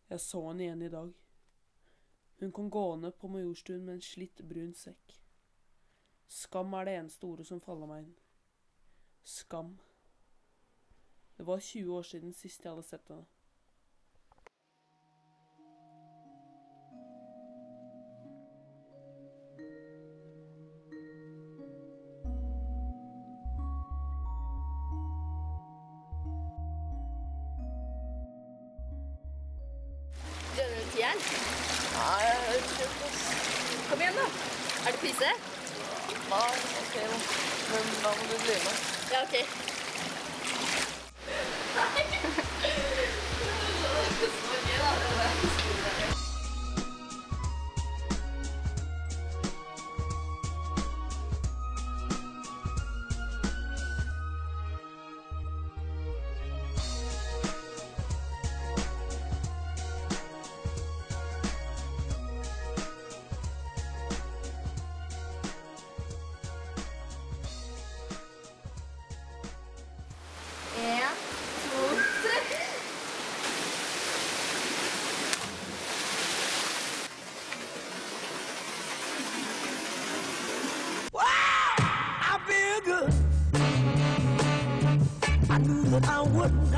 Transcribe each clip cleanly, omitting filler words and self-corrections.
Jeg så henne igjen i dag. Hun kom gående på Majorstuen med en slitt brun sekk. Skam er det eneste ordet som faller meg inn. Skam. Det var 20 år siden sist jeg hadde sett henne. Dønner du tieren? Nei, jeg vet ikke. Kom igjen da. Er det pise? Nei, ok da. Men da må du bli med. Ja, ok. I knew that I wouldn't.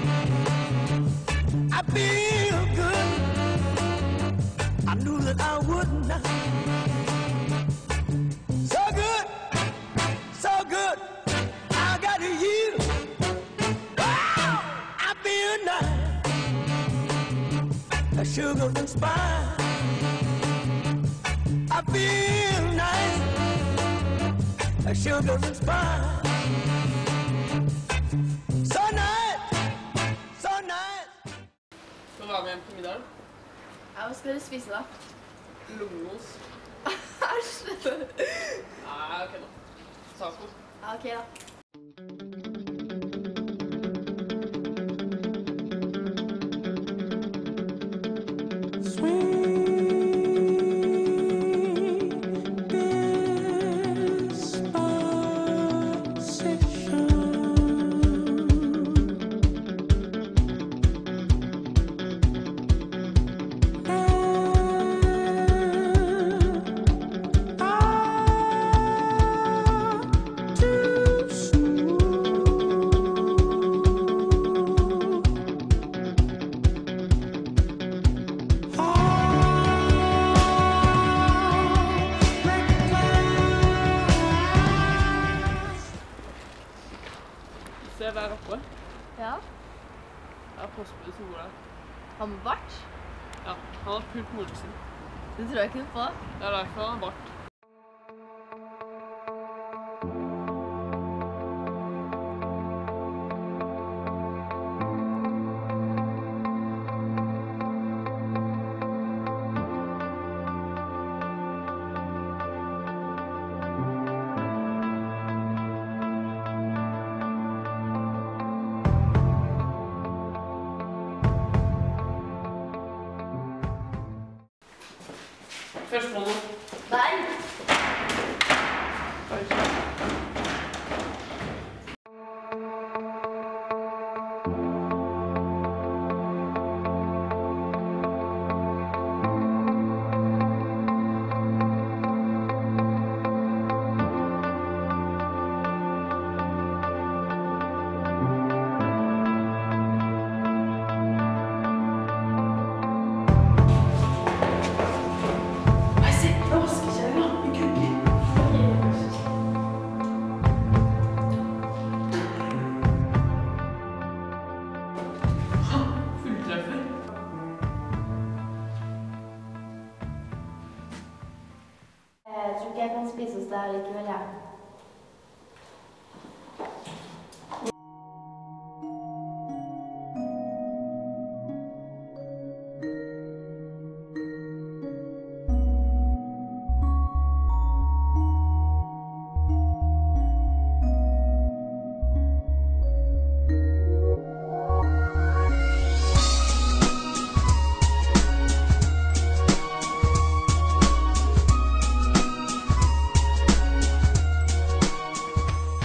I feel good. I knew that I wouldn't. So good, so good. I got you. Wow, I feel nice. A sugar and spice. I feel nice. A sugar and spice. Skal du være med hjem på middag? Ja, hva skal du spise da? Lungos. Æsj! Nei, ok da. Taco. Ja, ok da. Se der oppe. Ja? Det er postbudet som bor der. Han med bart? Ja, han har pult moren sin. Det tror jeg ikke på. Det er derfor han har bart. Først på noe. Nei! Jeg tror ikke jeg kan spise hos deg likevel, ja.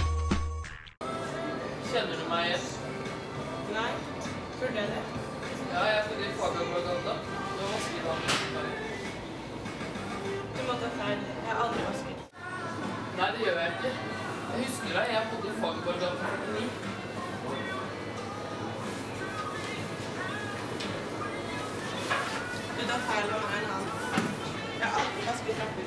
Kjenner du meg igjen? Nei, tror du det? Ja, jeg bodde i Fagerborggata. Du har vasket vannet. Du må ta feil. Jeg har aldri vasket. Nei, det gjør jeg ikke. Jeg husker deg, jeg bodde i Fagerborggata 49. Du tar feil om en annen. Jeg har alltid vasket trapper.